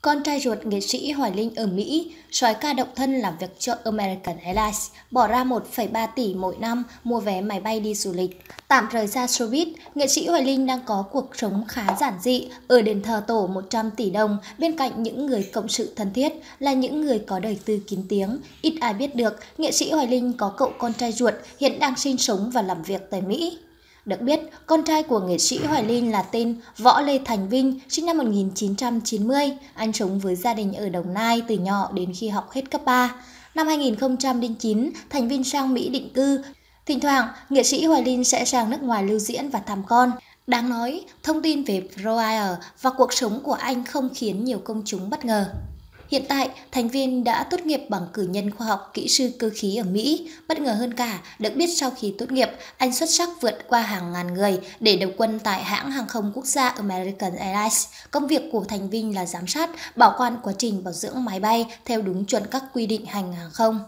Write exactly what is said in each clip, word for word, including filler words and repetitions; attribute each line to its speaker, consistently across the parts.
Speaker 1: Con trai ruột nghệ sĩ Hoài Linh ở Mỹ, soái ca độc thân làm việc cho American Airlines, bỏ ra một phẩy ba tỷ mỗi năm mua vé máy bay đi du lịch. Tạm rời ra showbiz, nghệ sĩ Hoài Linh đang có cuộc sống khá giản dị ở đền thờ tổ một trăm tỷ đồng bên cạnh những người cộng sự thân thiết là những người có đời tư kín tiếng. Ít ai biết được, nghệ sĩ Hoài Linh có cậu con trai ruột hiện đang sinh sống và làm việc tại Mỹ. Được biết, con trai của nghệ sĩ Hoài Linh là tên Võ Lê Thành Vinh, sinh năm một nghìn chín trăm chín mươi. Anh sống với gia đình ở Đồng Nai từ nhỏ đến khi học hết cấp ba. Năm hai nghìn không trăm lẻ chín, Thành Vinh sang Mỹ định cư. Thỉnh thoảng, nghệ sĩ Hoài Linh sẽ sang nước ngoài lưu diễn và thăm con. Đáng nói, thông tin về Royal và cuộc sống của anh không khiến nhiều công chúng bất ngờ. Hiện tại, Thành Vinh đã tốt nghiệp bằng cử nhân khoa học kỹ sư cơ khí ở Mỹ. Bất ngờ hơn cả, được biết sau khi tốt nghiệp, anh xuất sắc vượt qua hàng ngàn người để đầu quân tại hãng hàng không quốc gia American Airlines. Công việc của Thành Vinh là giám sát, bảo quản quá trình bảo dưỡng máy bay theo đúng chuẩn các quy định hành hàng không.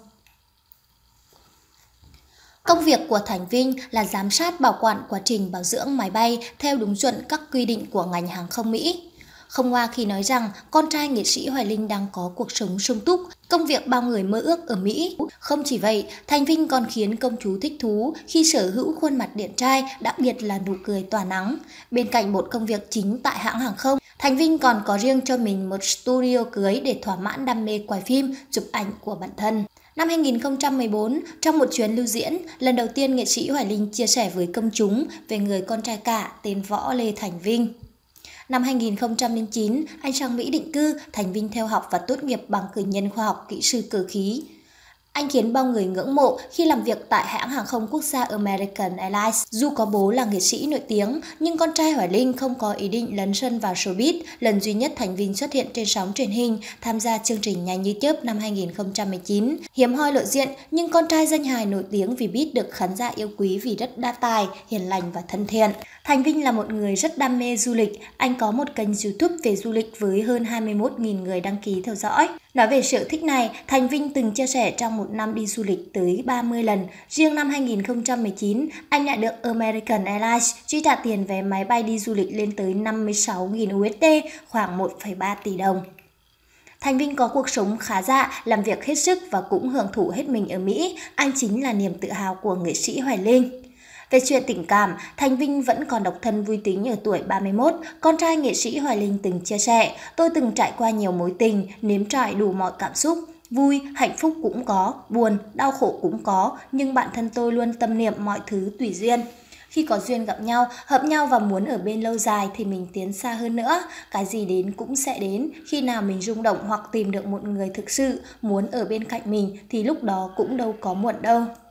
Speaker 1: Công việc của Thành Vinh là giám sát bảo quản quá trình bảo dưỡng máy bay theo đúng chuẩn các quy định của ngành hàng không Mỹ. Không hoa khi nói rằng con trai nghệ sĩ Hoài Linh đang có cuộc sống sung túc, công việc bao người mơ ước ở Mỹ. Không chỉ vậy, Thành Vinh còn khiến công chúng thích thú khi sở hữu khuôn mặt điển trai, đặc biệt là nụ cười tỏa nắng. Bên cạnh một công việc chính tại hãng hàng không, Thành Vinh còn có riêng cho mình một studio cưới để thỏa mãn đam mê quay phim, chụp ảnh của bản thân. Năm hai nghìn không trăm mười bốn, trong một chuyến lưu diễn, lần đầu tiên nghệ sĩ Hoài Linh chia sẻ với công chúng về người con trai cả tên Võ Lê Thành Vinh. Năm hai nghìn không trăm lẻ chín, anh sang Mỹ định cư, Thành Vinh theo học và tốt nghiệp bằng cử nhân khoa học kỹ sư cơ khí. Anh khiến bao người ngưỡng mộ khi làm việc tại hãng hàng không quốc gia American Airlines. Dù có bố là nghệ sĩ nổi tiếng, nhưng con trai Hoài Linh không có ý định lấn sân vào showbiz. Lần duy nhất Thành Vinh xuất hiện trên sóng truyền hình, tham gia chương trình Nhanh như chớp năm hai nghìn không trăm mười chín. Hiếm hoi lộ diện, nhưng con trai danh hài nổi tiếng vì biết được khán giả yêu quý vì rất đa tài, hiền lành và thân thiện. Thành Vinh là một người rất đam mê du lịch. Anh có một kênh YouTube về du lịch với hơn hai mươi mốt nghìn người đăng ký theo dõi. Nói về sở thích này, Thành Vinh từng chia sẻ trong một năm đi du lịch tới ba mươi lần. Riêng năm hai nghìn không trăm mười chín, anh đã được American Airlines chi trả tiền vé máy bay đi du lịch lên tới năm mươi sáu nghìn u ét đê, khoảng một phẩy ba tỷ đồng. Thành Vinh có cuộc sống khá dạ, làm việc hết sức và cũng hưởng thụ hết mình ở Mỹ. Anh chính là niềm tự hào của nghệ sĩ Hoài Linh. Về chuyện tình cảm, Thành Vinh vẫn còn độc thân vui tính ở tuổi ba mươi mốt. Con trai nghệ sĩ Hoài Linh từng chia sẻ, tôi từng trải qua nhiều mối tình, nếm trải đủ mọi cảm xúc. Vui, hạnh phúc cũng có, buồn, đau khổ cũng có, nhưng bản thân tôi luôn tâm niệm mọi thứ tùy duyên. Khi có duyên gặp nhau, hợp nhau và muốn ở bên lâu dài thì mình tiến xa hơn nữa. Cái gì đến cũng sẽ đến, khi nào mình rung động hoặc tìm được một người thực sự muốn ở bên cạnh mình thì lúc đó cũng đâu có muộn đâu.